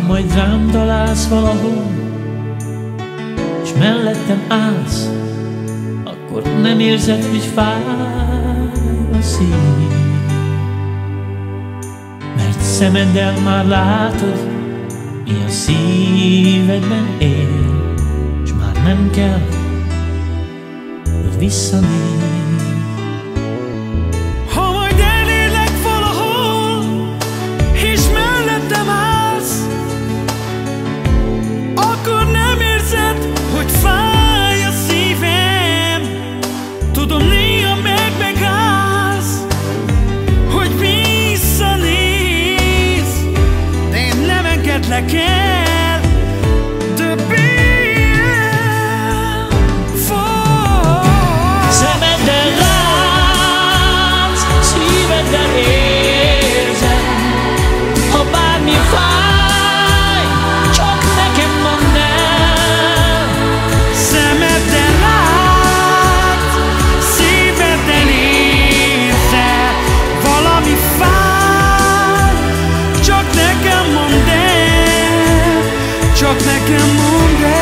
majd rám találsz valahol, és mellettem állsz, akkor nem érzed, hogy fáj a szív. Mert szemeddel már látod, mi a szívedben él, és már nem kell, hogy visszanézz. Ha majd elérlek valahol, és mellettem állsz, akkor nem érzed, hogy fáj a szívem. Tudom, néha meg-megállsz, hogy visszanézz, de én nem engedlek el, többé. Szemeddel látsz, szíveddel érzed, ha bármi fáj, csak nekem mondd el. Szemeddel látsz, szíveddel érzed, valami fáj, csak nekem mondd el, csak nekem mondd el.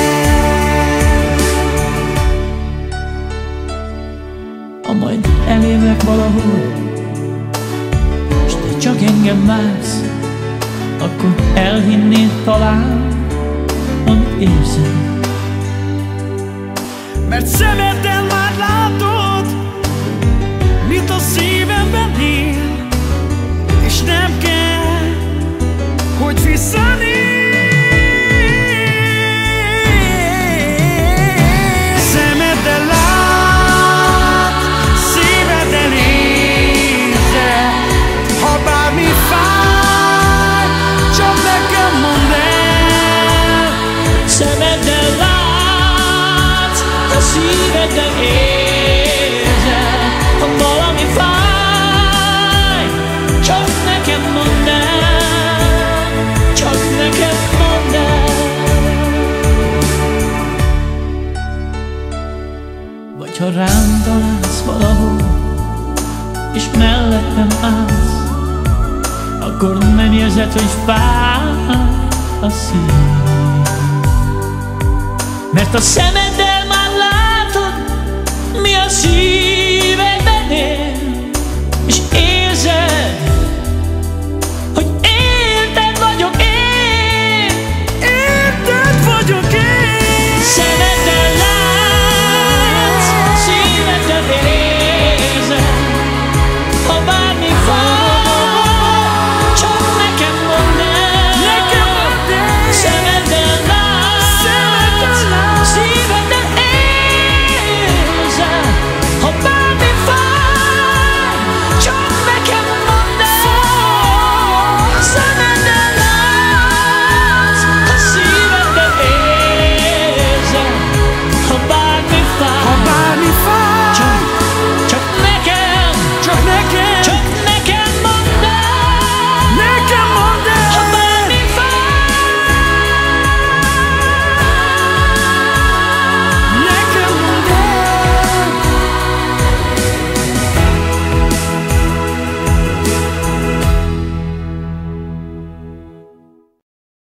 Ha majd elérlek valahol, és te csak engem vársz, akkor elhinnéd talán, amit érzed. Mert szemeddel már látod, mit a szívemben él, és nem kell, hogy visszanézz. Szemeddel látsz, szíveddel érzed, ha bármi fáj, csak nekem mondd el. Szemeddel látsz, a szíveddel érzed, ha valami fáj, csak nekem mondd el, csak nekem mondd el. Vagy ha rám találsz valahol, és mellettem állsz, akkor nem érzed, hogy fáj a szív. Mert a szemeddel már látod, mi a szív.